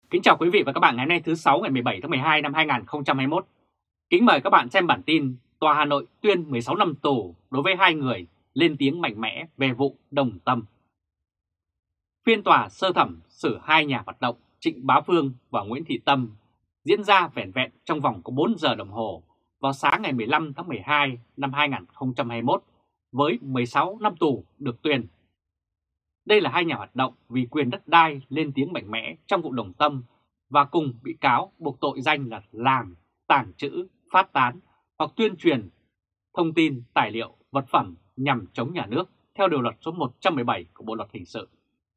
Kính chào quý vị và các bạn ngày hôm nay thứ 6 ngày 17 tháng 12 năm 2021. Kính mời các bạn xem bản tin Tòa Hà Nội tuyên 16 năm tù đối với hai người lên tiếng mạnh mẽ về vụ Đồng Tâm. Phiên tòa sơ thẩm xử hai nhà hoạt động Trịnh Bá Phương và Nguyễn Thị Tâm diễn ra vẻn vẹn trong vòng có 4 giờ đồng hồ vào sáng ngày 15 tháng 12 năm 2021 với 16 năm tù được tuyên. Đây là hai nhà hoạt động vì quyền đất đai lên tiếng mạnh mẽ trong vụ Đồng Tâm và cùng bị cáo buộc tội danh là làm, tàng trữ, phát tán hoặc tuyên truyền thông tin, tài liệu, vật phẩm nhằm chống nhà nước theo điều luật số 117 của Bộ Luật Hình sự.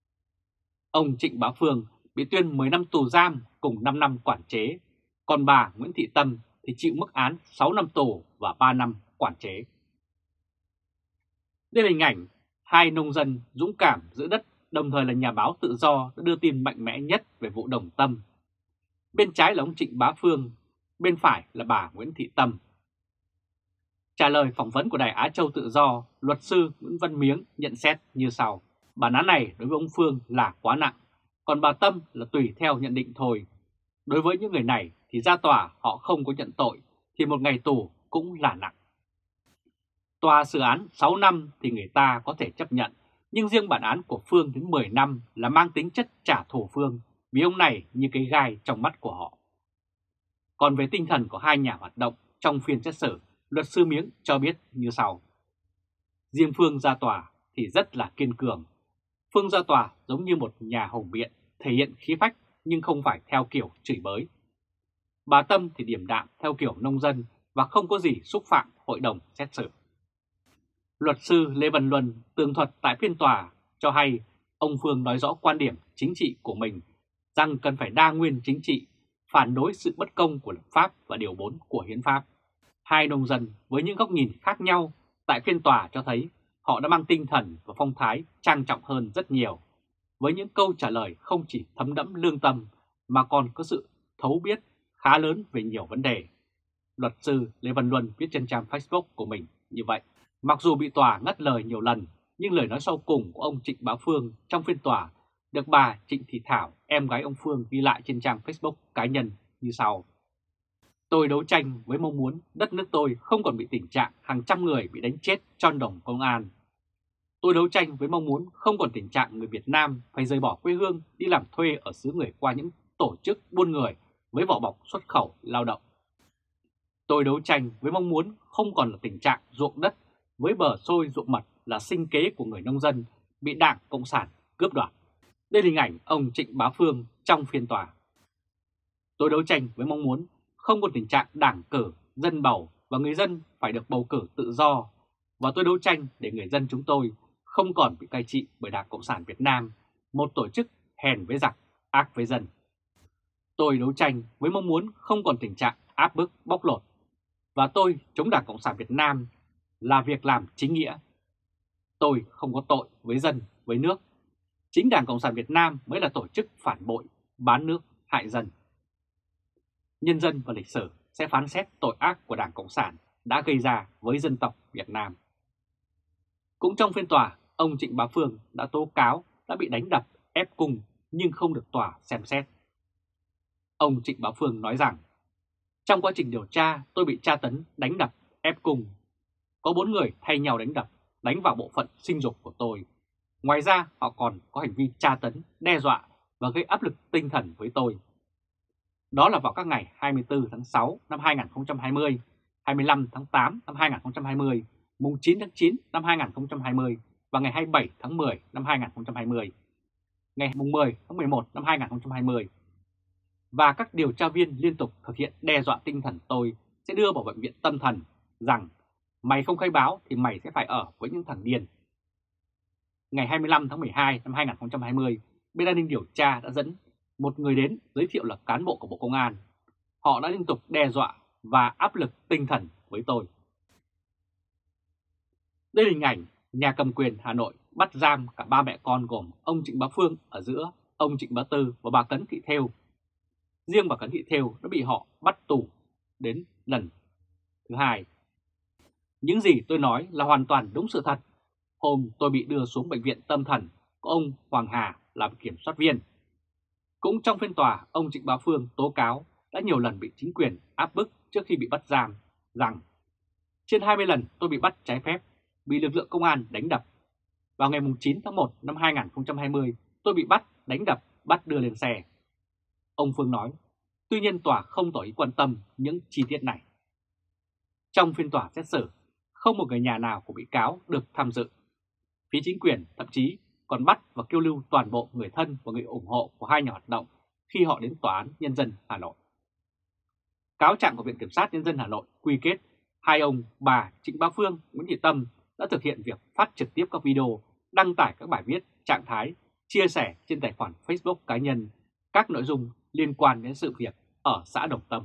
Ông Trịnh Bá Phương bị tuyên 10 năm tù giam cùng 5 năm quản chế, còn bà Nguyễn Thị Tâm thì chịu mức án 6 năm tù và 3 năm quản chế. Đây là hình ảnh hai nông dân dũng cảm giữ đất, đồng thời là nhà báo tự do đã đưa tin mạnh mẽ nhất về vụ Đồng Tâm. Bên trái là ông Trịnh Bá Phương, bên phải là bà Nguyễn Thị Tâm. Trả lời phỏng vấn của Đài Á Châu Tự Do, luật sư Nguyễn Văn Miếng nhận xét như sau. Bản án này đối với ông Phương là quá nặng, còn bà Tâm là tùy theo nhận định thôi. Đối với những người này thì ra tòa họ không có nhận tội thì một ngày tù cũng là nặng. Tòa xử án 6 năm thì người ta có thể chấp nhận, nhưng riêng bản án của Phương đến 10 năm là mang tính chất trả thù Phương vì ông này như cái gai trong mắt của họ. Còn về tinh thần của hai nhà hoạt động trong phiên xét xử, luật sư Miếng cho biết như sau. Riêng Phương ra tòa thì rất là kiên cường. Phương ra tòa giống như một nhà hùng biện, thể hiện khí phách nhưng không phải theo kiểu chửi bới. Bà Tâm thì điềm đạm theo kiểu nông dân và không có gì xúc phạm hội đồng xét xử. Luật sư Lê Văn Luân tường thuật tại phiên tòa cho hay ông Phương nói rõ quan điểm chính trị của mình rằng cần phải đa nguyên chính trị, phản đối sự bất công của luật pháp và điều 4 của hiến pháp. Hai nông dân với những góc nhìn khác nhau tại phiên tòa cho thấy họ đã mang tinh thần và phong thái trang trọng hơn rất nhiều, với những câu trả lời không chỉ thấm đẫm lương tâm mà còn có sự thấu biết khá lớn về nhiều vấn đề. Luật sư Lê Văn Luân viết trên trang Facebook của mình như vậy. Mặc dù bị tòa ngắt lời nhiều lần, nhưng lời nói sau cùng của ông Trịnh Bá Phương trong phiên tòa được bà Trịnh Thị Thảo, em gái ông Phương ghi lại trên trang Facebook cá nhân như sau. Tôi đấu tranh với mong muốn đất nước tôi không còn bị tình trạng hàng trăm người bị đánh chết trong đồn công an. Tôi đấu tranh với mong muốn không còn tình trạng người Việt Nam phải rời bỏ quê hương đi làm thuê ở xứ người qua những tổ chức buôn người với vỏ bọc xuất khẩu lao động. Tôi đấu tranh với mong muốn không còn là tình trạng ruộng đất với bờ xôi ruộng mật là sinh kế của người nông dân bị Đảng Cộng sản cướp đoạt. Đây là hình ảnh ông Trịnh Bá Phương trong phiên tòa. Tôi đấu tranh với mong muốn không còn tình trạng đảng cử, dân bầu và người dân phải được bầu cử tự do. Và tôi đấu tranh để người dân chúng tôi không còn bị cai trị bởi Đảng Cộng sản Việt Nam, một tổ chức hèn với giặc, ác với dân. Tôi đấu tranh với mong muốn không còn tình trạng áp bức, bóc lột. Và tôi chống Đảng Cộng sản Việt Nam là việc làm chính nghĩa. Tôi không có tội với dân, với nước. Chính Đảng Cộng sản Việt Nam mới là tổ chức phản bội, bán nước, hại dân. Nhân dân và lịch sử sẽ phán xét tội ác của Đảng Cộng sản đã gây ra với dân tộc Việt Nam. Cũng trong phiên tòa, ông Trịnh Bá Phương đã tố cáo đã bị đánh đập, ép cung nhưng không được tòa xem xét. Ông Trịnh Bá Phương nói rằng, trong quá trình điều tra tôi bị tra tấn, đánh đập, ép cung. Có 4 người thay nhau đánh đập, đánh vào bộ phận sinh dục của tôi. Ngoài ra họ còn có hành vi tra tấn, đe dọa và gây áp lực tinh thần với tôi. Đó là vào các ngày 24 tháng 6 năm 2020, 25 tháng 8 năm 2020, mùng 9 tháng 9 năm 2020 và ngày 27 tháng 10 năm 2020, ngày mùng 10 tháng 11 năm 2020. Và các điều tra viên liên tục thực hiện đe dọa tinh thần tôi sẽ đưa vào bệnh viện tâm thần rằng mày không khai báo thì mày sẽ phải ở với những thằng điên. Ngày 25 tháng 12 năm 2020, bên an ninh điều tra đã dẫn một người đến giới thiệu là cán bộ của Bộ Công an. Họ đã liên tục đe dọa và áp lực tinh thần với tôi. Đây là hình ảnh nhà cầm quyền Hà Nội bắt giam cả ba mẹ con gồm ông Trịnh Bá Phương ở giữa, ông Trịnh Bá Tư và bà Cấn Thị Thêu. Riêng bà Cấn Thị Thêu đã bị họ bắt tù đến lần thứ 2. Những gì tôi nói là hoàn toàn đúng sự thật. Hôm tôi bị đưa xuống bệnh viện tâm thần có ông Hoàng Hà làm kiểm soát viên. Cũng trong phiên tòa, ông Trịnh Bá Phương tố cáo đã nhiều lần bị chính quyền áp bức trước khi bị bắt giam rằng trên 20 lần tôi bị bắt trái phép, bị lực lượng công an đánh đập. Vào ngày 9 tháng 1 năm 2020, tôi bị bắt, đánh đập, bắt đưa lên xe. Ông Phương nói, tuy nhiên tòa không tỏ ý quan tâm những chi tiết này. Trong phiên tòa xét xử, không một người nhà nào của bị cáo được tham dự. Phía chính quyền thậm chí còn bắt và kêu lưu toàn bộ người thân và người ủng hộ của hai nhà hoạt động khi họ đến Tòa án Nhân dân Hà Nội. Cáo trạng của Viện Kiểm sát Nhân dân Hà Nội quy kết hai ông bà Trịnh Bá Phương, Nguyễn Thị Tâm đã thực hiện việc phát trực tiếp các video, đăng tải các bài viết, trạng thái, chia sẻ trên tài khoản Facebook cá nhân các nội dung liên quan đến sự việc ở xã Đồng Tâm.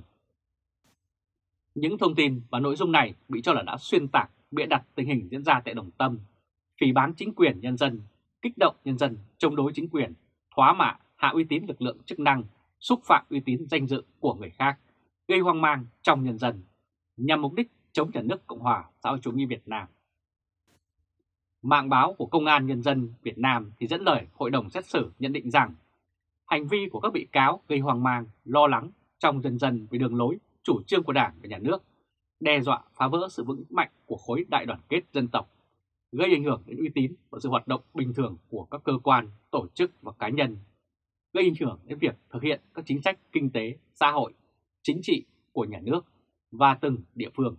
Những thông tin và nội dung này bị cho là đã xuyên tạc, bịa đặt tình hình diễn ra tại Đồng Tâm, phỉ báng chính quyền nhân dân, kích động nhân dân chống đối chính quyền, thóa mạ, hạ uy tín lực lượng chức năng, xúc phạm uy tín danh dự của người khác, gây hoang mang trong nhân dân, nhằm mục đích chống nhà nước Cộng hòa xã hội chủ nghĩa Việt Nam. Mạng báo của Công an Nhân dân Việt Nam thì dẫn lời hội đồng xét xử nhận định rằng hành vi của các bị cáo gây hoang mang, lo lắng trong nhân dân về đường lối, chủ trương của Đảng và Nhà nước, đe dọa phá vỡ sự vững mạnh của khối đại đoàn kết dân tộc, gây ảnh hưởng đến uy tín và sự hoạt động bình thường của các cơ quan, tổ chức và cá nhân, gây ảnh hưởng đến việc thực hiện các chính sách kinh tế, xã hội, chính trị của nhà nước và từng địa phương.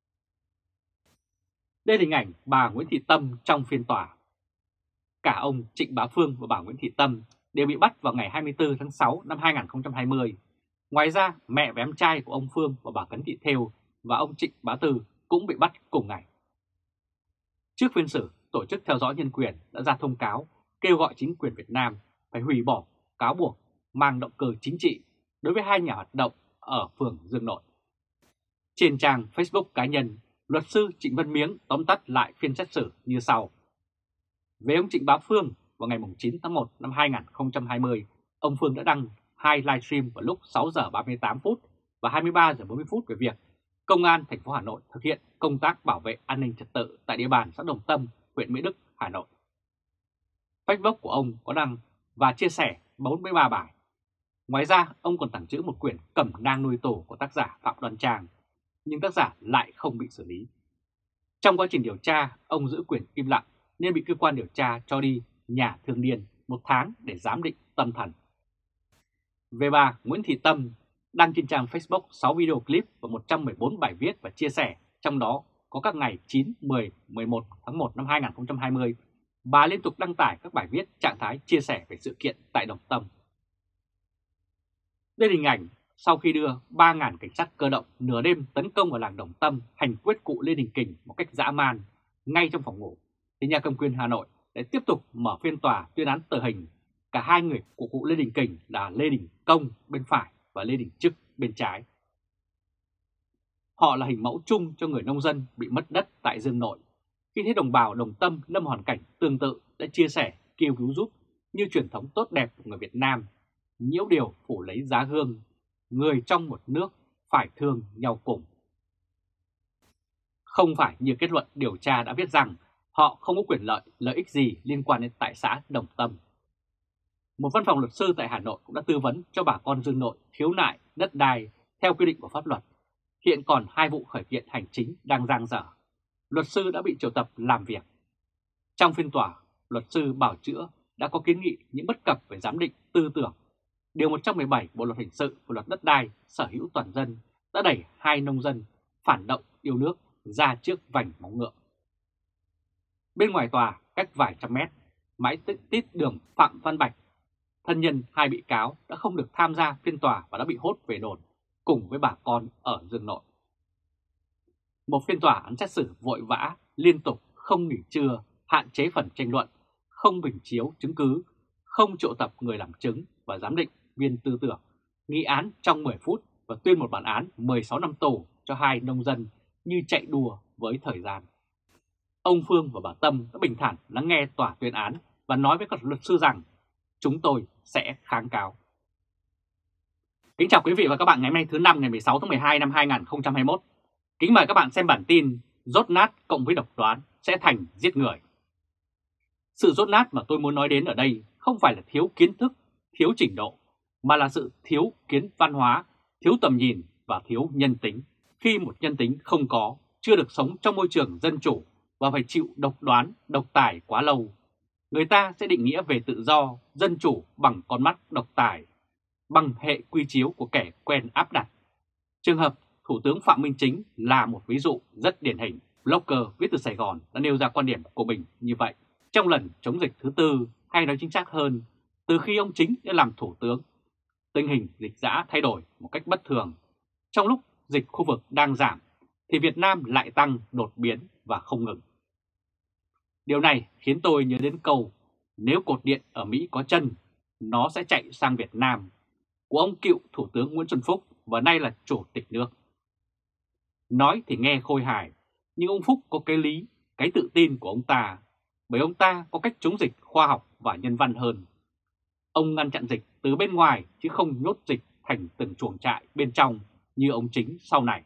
Đây là hình ảnh bà Nguyễn Thị Tâm trong phiên tòa. Cả ông Trịnh Bá Phương và bà Nguyễn Thị Tâm đều bị bắt vào ngày 24 tháng 6 năm 2020. Ngoài ra, mẹ và em trai của ông Phương và bà Cấn Thị Thêu và ông Trịnh Bá Tư cũng bị bắt cùng ngày. Trước phiên xử, Tổ chức Theo dõi Nhân quyền đã ra thông cáo kêu gọi chính quyền Việt Nam phải hủy bỏ cáo buộc mang động cơ chính trị đối với hai nhà hoạt động ở phường Dương Nội. Trên trang Facebook cá nhân, luật sư Trịnh Văn Miếng tóm tắt lại phiên xét xử như sau. Về ông Trịnh Bá Phương, vào ngày 9 tháng 1 năm 2020, ông Phương đã đăng hai livestream vào lúc 6 giờ 38 phút và 23 giờ 40 phút về việc Công an thành phố Hà Nội thực hiện công tác bảo vệ an ninh trật tự tại địa bàn xã Đồng Tâm, huyện Mỹ Đức, Hà Nội. Facebook của ông có đăng và chia sẻ 43 bài. Ngoài ra, ông còn tàng trữ một quyển Cẩm nang nuôi tù của tác giả Phạm Đoan Trang, nhưng tác giả lại không bị xử lý. Trong quá trình điều tra, ông giữ quyền im lặng nên bị cơ quan điều tra cho đi nhà thương điên 1 tháng để giám định tâm thần. Về bà Nguyễn Thị Tâm, đăng trên trang Facebook 6 video clip và 114 bài viết và chia sẻ, trong đó có các ngày 9, 10, 11 tháng 1 năm 2020, bà liên tục đăng tải các bài viết, trạng thái chia sẻ về sự kiện tại Đồng Tâm. Đây là hình ảnh sau khi đưa 3.000 cảnh sát cơ động nửa đêm tấn công vào làng Đồng Tâm, hành quyết cụ Lê Đình Kình một cách dã man ngay trong phòng ngủ, thì nhà cầm quyền Hà Nội để tiếp tục mở phiên tòa tuyên án tử hình cả hai người của cụ Lê Đình Kình là Lê Đình Công bên phải và Lê Đình Trức bên trái. Họ là hình mẫu chung cho người nông dân bị mất đất tại Dương Nội. Khi thấy đồng bào Đồng Tâm lâm hoàn cảnh tương tự đã chia sẻ, kêu cứu giúp như truyền thống tốt đẹp của người Việt Nam, nhiễu điều phủ lấy giá hương, người trong một nước phải thương nhau cùng. Không phải như kết luận điều tra đã viết rằng họ không có quyền lợi ích gì liên quan đến tại xã Đồng Tâm. Một văn phòng luật sư tại Hà Nội cũng đã tư vấn cho bà con Dương Nội khiếu nại đất đai theo quy định của pháp luật. Hiện còn 2 vụ khởi kiện hành chính đang dang dở. Luật sư đã bị triệu tập làm việc. Trong phiên tòa, luật sư bào chữa đã có kiến nghị những bất cập về giám định tư tưởng. Điều 117 Bộ luật hình sự và luật đất đai sở hữu toàn dân đã đẩy hai nông dân phản động yêu nước ra trước vành móng ngựa. Bên ngoài tòa, cách vài trăm mét, mãi tít đường Phạm Văn Bạch, thân nhân hai bị cáo đã không được tham gia phiên tòa và đã bị hốt về đồn cùng với bà con ở Dương Nội. Một phiên tòa án xét xử vội vã, liên tục, không nghỉ trưa, hạn chế phần tranh luận, không bình chiếu chứng cứ, không triệu tập người làm chứng và giám định viên tư tưởng, nghị án trong 10 phút và tuyên một bản án 16 năm tù cho hai nông dân như chạy đua với thời gian. Ông Phương và bà Tâm đã bình thản lắng nghe tòa tuyên án và nói với các luật sư rằng chúng tôi sẽ kháng cáo. Kính chào quý vị và các bạn ngày hôm nay thứ Năm ngày 16 tháng 12 năm 2021. Kính mời các bạn xem bản tin dốt nát cộng với độc đoán sẽ thành giết người. Sự dốt nát mà tôi muốn nói đến ở đây không phải là thiếu kiến thức, thiếu trình độ, mà là sự thiếu kiến văn hóa, thiếu tầm nhìn và thiếu nhân tính. Khi một nhân tính không có, chưa được sống trong môi trường dân chủ và phải chịu độc đoán, độc tài quá lâu, người ta sẽ định nghĩa về tự do, dân chủ bằng con mắt độc tài, bằng hệ quy chiếu của kẻ quen áp đặt. Trường hợp Thủ tướng Phạm Minh Chính là một ví dụ rất điển hình. Blogger viết từ Sài Gòn đã nêu ra quan điểm của mình như vậy. Trong lần chống dịch thứ tư, hay nói chính xác hơn, từ khi ông Chính đã làm Thủ tướng, tình hình dịch dã thay đổi một cách bất thường. Trong lúc dịch khu vực đang giảm, thì Việt Nam lại tăng đột biến và không ngừng. Điều này khiến tôi nhớ đến câu nếu cột điện ở Mỹ có chân, nó sẽ chạy sang Việt Nam, của ông cựu Thủ tướng Nguyễn Xuân Phúc và nay là Chủ tịch nước. Nói thì nghe khôi hài, nhưng ông Phúc có cái lý, cái tự tin của ông ta, bởi ông ta có cách chống dịch khoa học và nhân văn hơn. Ông ngăn chặn dịch từ bên ngoài chứ không nhốt dịch thành từng chuồng trại bên trong như ông Chính sau này.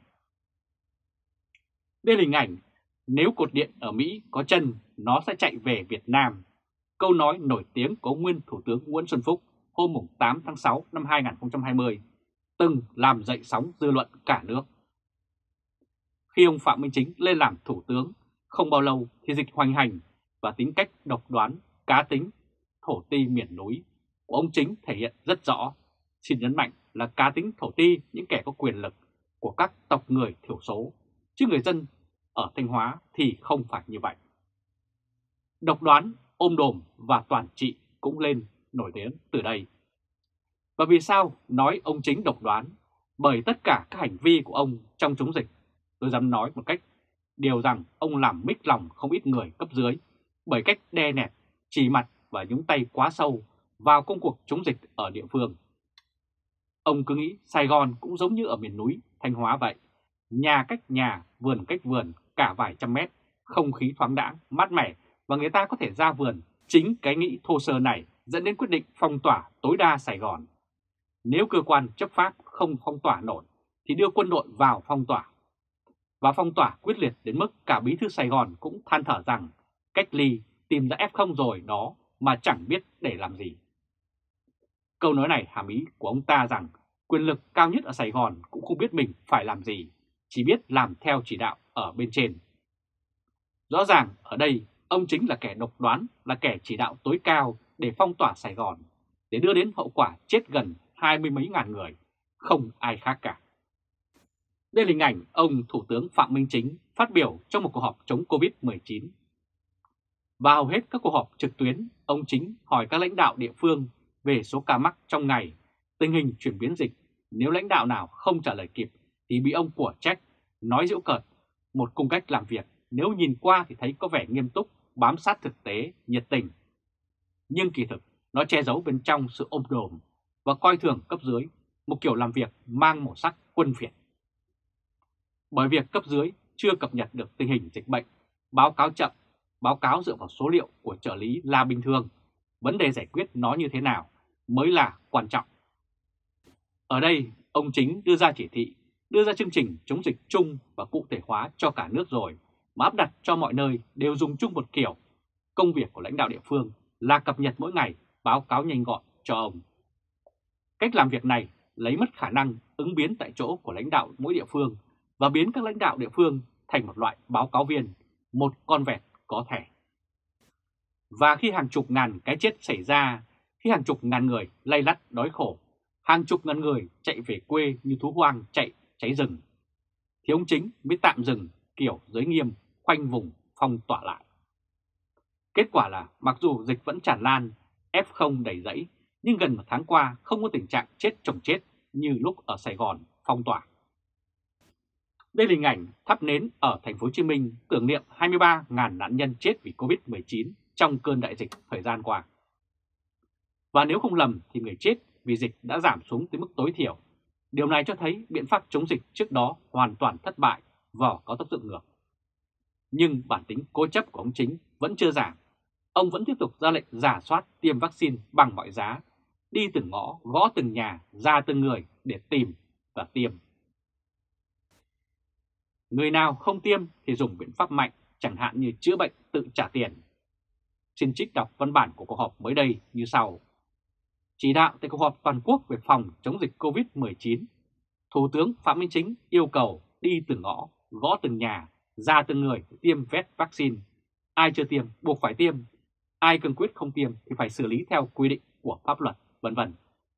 Đây là hình ảnh nếu cột điện ở Mỹ có chân, nó sẽ chạy về Việt Nam. Câu nói nổi tiếng của ông nguyên Thủ tướng Nguyễn Xuân Phúc hôm 8 tháng 6 năm 2020 từng làm dậy sóng dư luận cả nước. Khi ông Phạm Minh Chính lên làm Thủ tướng, không bao lâu thì dịch hoành hành và tính cách độc đoán, cá tính, thổ ti miền núi của ông Chính thể hiện rất rõ. Xin nhấn mạnh là cá tính thổ ti những kẻ có quyền lực của các tộc người thiểu số, chứ người dân ở Thanh Hóa thì không phải như vậy. Độc đoán, ôm đồm và toàn trị cũng lên nổi tiếng từ đây. Và vì sao nói ông Chính độc đoán? Bởi tất cả các hành vi của ông trong chống dịch, tôi dám nói một cách điều rằng ông làm mích lòng không ít người cấp dưới bởi cách đe nẹt, chỉ mặt và nhúng tay quá sâu vào công cuộc chống dịch ở địa phương. Ông cứ nghĩ Sài Gòn cũng giống như ở miền núi Thanh Hóa vậy, nhà cách nhà, vườn cách vườn cả vài trăm mét, không khí thoáng đãng, mát mẻ và người ta có thể ra vườn. Chính cái nghĩ thô sơ này dẫn đến quyết định phong tỏa tối đa Sài Gòn. Nếu cơ quan chấp pháp không phong tỏa nổi thì đưa quân đội vào phong tỏa. Và phong tỏa quyết liệt đến mức cả bí thư Sài Gòn cũng than thở rằng cách ly tìm ra F0 rồi đó mà chẳng biết để làm gì. Câu nói này hàm ý của ông ta rằng quyền lực cao nhất ở Sài Gòn cũng không biết mình phải làm gì, chỉ biết làm theo chỉ đạo ở bên trên. Rõ ràng ở đây ông chính là kẻ độc đoán, là kẻ chỉ đạo tối cao để phong tỏa Sài Gòn, để đưa đến hậu quả chết gần 20 mấy ngàn người, không ai khác cả. Đây là hình ảnh ông Thủ tướng Phạm Minh Chính phát biểu trong một cuộc họp chống Covid-19. Và hầu hết các cuộc họp trực tuyến, ông Chính hỏi các lãnh đạo địa phương về số ca mắc trong ngày, tình hình chuyển biến dịch. Nếu lãnh đạo nào không trả lời kịp thì bị ông của trách, nói giễu cợt, một cung cách làm việc nếu nhìn qua thì thấy có vẻ nghiêm túc, bám sát thực tế, nhiệt tình. Nhưng kỳ thực nó che giấu bên trong sự ôm đồm và coi thường cấp dưới, một kiểu làm việc mang màu sắc quân phiệt. Bởi việc cấp dưới chưa cập nhật được tình hình dịch bệnh, báo cáo chậm, báo cáo dựa vào số liệu của trợ lý là bình thường, vấn đề giải quyết nó như thế nào mới là quan trọng. Ở đây, ông Chính đưa ra chỉ thị, đưa ra chương trình chống dịch chung và cụ thể hóa cho cả nước rồi, mà áp đặt cho mọi nơi đều dùng chung một kiểu. Công việc của lãnh đạo địa phương là cập nhật mỗi ngày, báo cáo nhanh gọn cho ông. Cách làm việc này lấy mất khả năng ứng biến tại chỗ của lãnh đạo mỗi địa phương và biến các lãnh đạo địa phương thành một loại báo cáo viên, một con vẹt có thẻ. Và khi hàng chục ngàn cái chết xảy ra, khi hàng chục ngàn người lay lắt đói khổ, hàng chục ngàn người chạy về quê như thú hoang chạy cháy rừng, thì ông Chính mới tạm dừng kiểu giới nghiêm, khoanh vùng, phong tỏa lại. Kết quả là mặc dù dịch vẫn tràn lan, F0 đầy rẫy, nhưng gần một tháng qua không có tình trạng chết chồng chết như lúc ở Sài Gòn phong tỏa. Đây là hình ảnh thắp nến ở thành phố Hồ Chí Minh tưởng niệm 23.000 nạn nhân chết vì Covid-19 trong cơn đại dịch thời gian qua. Và nếu không lầm thì người chết vì dịch đã giảm xuống tới mức tối thiểu. Điều này cho thấy biện pháp chống dịch trước đó hoàn toàn thất bại, vỏ có tác dụng ngược. Nhưng bản tính cố chấp của ông Chính vẫn chưa giảm. Ông vẫn tiếp tục ra lệnh rà soát tiêm vaccine bằng mọi giá, đi từng ngõ, gõ từng nhà, ra từng người để tìm và tiêm. Người nào không tiêm thì dùng biện pháp mạnh, chẳng hạn như chữa bệnh tự trả tiền. Xin trích đọc văn bản của cuộc họp mới đây như sau. Chỉ đạo tại cuộc họp toàn quốc về phòng chống dịch COVID-19, Thủ tướng Phạm Minh Chính yêu cầu đi từng ngõ, gõ từng nhà, ra từng người để tiêm vét vaccine. Ai chưa tiêm buộc phải tiêm, ai cương quyết không tiêm thì phải xử lý theo quy định của pháp luật, vân vân.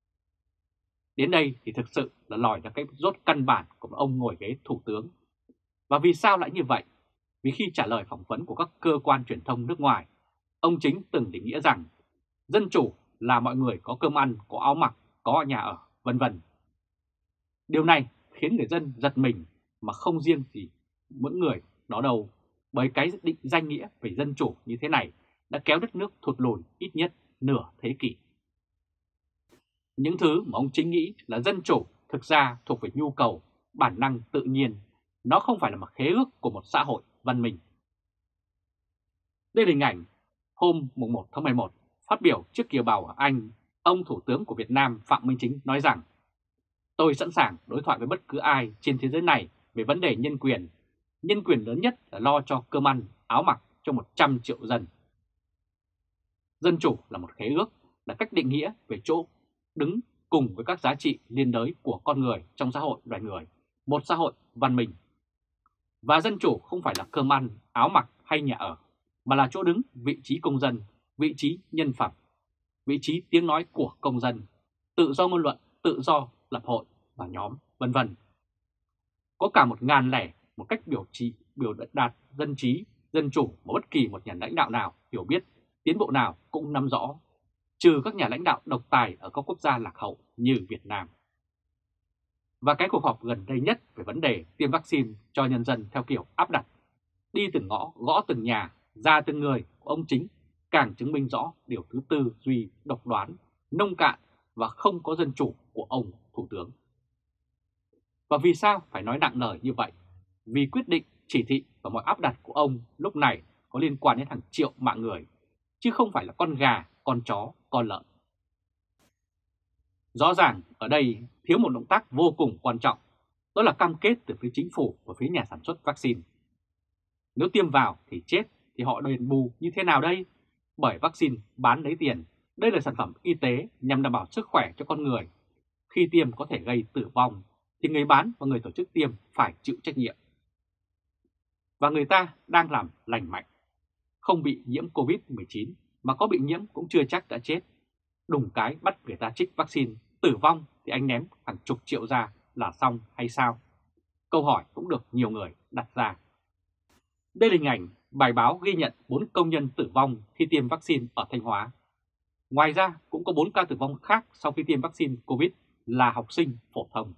Đến đây thì thực sự là lòi ra cái rốt căn bản của ông ngồi ghế thủ tướng. Và vì sao lại như vậy? Vì khi trả lời phỏng vấn của các cơ quan truyền thông nước ngoài, ông Chính từng định nghĩa rằng dân chủ là mọi người có cơm ăn, có áo mặc, có nhà ở, vân vân. Điều này khiến người dân giật mình mà không riêng gì mỗi người đó đâu, bởi cái định danh nghĩa về dân chủ như thế này đã kéo đất nước thụt lùi ít nhất nửa thế kỷ. Những thứ mà ông Chính nghĩ là dân chủ thực ra thuộc về nhu cầu, bản năng tự nhiên, nó không phải là một khế ước của một xã hội văn minh. Đây là hình ảnh hôm 1 tháng 11 phát biểu trước kiều bào ở Anh, ông Thủ tướng của Việt Nam Phạm Minh Chính nói rằng: "Tôi sẵn sàng đối thoại với bất cứ ai trên thế giới này về vấn đề nhân quyền. Nhân quyền lớn nhất là lo cho cơm ăn, áo mặc cho 100 triệu dân." Dân chủ là một khế ước, là cách định nghĩa về chỗ đứng cùng với các giá trị liên đới của con người trong xã hội loài người, một xã hội văn minh. Và dân chủ không phải là cơm ăn, áo mặc hay nhà ở, mà là chỗ đứng, vị trí công dân, vị trí nhân phẩm, vị trí tiếng nói của công dân, tự do ngôn luận, tự do lập hội và nhóm, vân vân. Có cả 1001 cách biểu đạt dân trí, dân chủ mà bất kỳ một nhà lãnh đạo nào hiểu biết, tiến bộ nào cũng nắm rõ, trừ các nhà lãnh đạo độc tài ở các quốc gia lạc hậu như Việt Nam. Và cái cuộc họp gần đây nhất về vấn đề tiêm vaccine cho nhân dân theo kiểu áp đặt, đi từng ngõ, gõ từng nhà, ra từng người của ông Chính càng chứng minh rõ điều thứ tư duy độc đoán, nông cạn và không có dân chủ của ông Thủ tướng. Và vì sao phải nói nặng lời như vậy? Vì quyết định, chỉ thị và mọi áp đặt của ông lúc này có liên quan đến hàng triệu mạng người, chứ không phải là con gà, con chó, con lợn. Rõ ràng ở đây thiếu một động tác vô cùng quan trọng, đó là cam kết từ phía chính phủ và phía nhà sản xuất vaccine. Nếu tiêm vào thì chết thì họ đền bù như thế nào đây? Bởi vaccine bán lấy tiền, đây là sản phẩm y tế nhằm đảm bảo sức khỏe cho con người. Khi tiêm có thể gây tử vong thì người bán và người tổ chức tiêm phải chịu trách nhiệm. Và người ta đang làm lành mạnh, không bị nhiễm Covid-19 mà có bị nhiễm cũng chưa chắc đã chết. Đùng cái bắt người ta trích vaccine, tử vong thì anh ném hàng chục triệu ra là xong hay sao? Câu hỏi cũng được nhiều người đặt ra. Đây là hình ảnh bài báo ghi nhận 4 công nhân tử vong khi tiêm vaccine ở Thanh Hóa. Ngoài ra cũng có 4 ca tử vong khác sau khi tiêm vaccine Covid là học sinh phổ thông.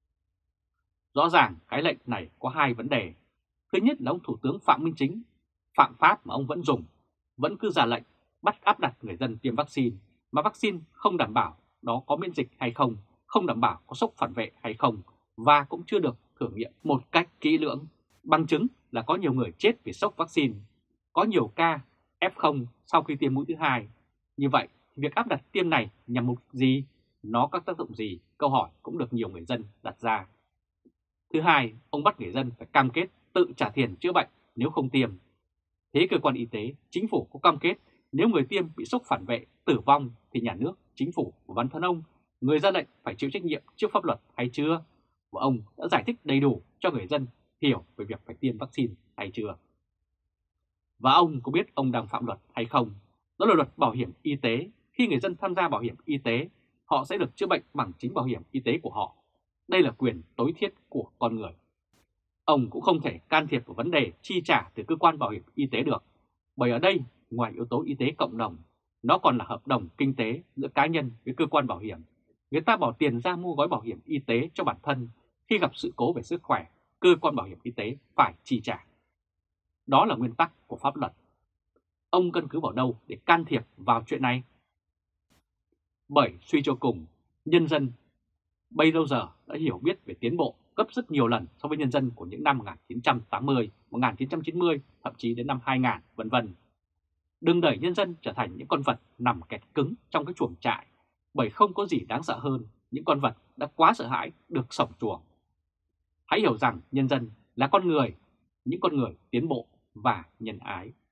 Rõ ràng cái lệnh này có hai vấn đề. Thứ nhất là ông Thủ tướng Phạm Minh Chính phạm pháp mà ông vẫn dùng, vẫn cứ ra lệnh bắt áp đặt người dân tiêm vaccine, mà vaccine không đảm bảo đó có miễn dịch hay không, không đảm bảo có sốc phản vệ hay không, và cũng chưa được thử nghiệm một cách kỹ lưỡng. Bằng chứng là có nhiều người chết vì sốc vaccine, có nhiều ca F0 sau khi tiêm mũi thứ hai. Như vậy thì việc áp đặt tiêm này nhằm mục gì? Nó có tác dụng gì? Câu hỏi cũng được nhiều người dân đặt ra. Thứ hai, ông bắt người dân phải cam kết tự trả tiền chữa bệnh nếu không tiêm. Thế cơ quan y tế, chính phủ có cam kết nếu người tiêm bị sốc phản vệ, tử vong thì nhà nước, chính phủ và bản thân ông, người ra lệnh phải chịu trách nhiệm trước pháp luật hay chưa? Và ông đã giải thích đầy đủ cho người dân hiểu về việc phải tiêm vaccine hay chưa? Và ông có biết ông đang phạm luật hay không? Đó là luật bảo hiểm y tế. Khi người dân tham gia bảo hiểm y tế, họ sẽ được chữa bệnh bằng chính bảo hiểm y tế của họ. Đây là quyền tối thiết của con người. Ông cũng không thể can thiệp vào vấn đề chi trả từ cơ quan bảo hiểm y tế được, bởi ở đây ngoài yếu tố y tế cộng đồng, nó còn là hợp đồng kinh tế giữa cá nhân với cơ quan bảo hiểm. Người ta bỏ tiền ra mua gói bảo hiểm y tế cho bản thân, khi gặp sự cố về sức khỏe, cơ quan bảo hiểm y tế phải chi trả. Đó là nguyên tắc của pháp luật. Ông căn cứ vào đâu để can thiệp vào chuyện này? Bởi suy cho cùng, nhân dân bây giờ đã hiểu biết về tiến bộ gấp rất nhiều lần so với nhân dân của những năm 1980, 1990, thậm chí đến năm 2000, vân vân. Đừng đẩy nhân dân trở thành những con vật nằm kẹt cứng trong cái chuồng trại, bởi không có gì đáng sợ hơn những con vật đã quá sợ hãi được sổng chuồng. Hãy hiểu rằng nhân dân là con người, những con người tiến bộ và nhân ái.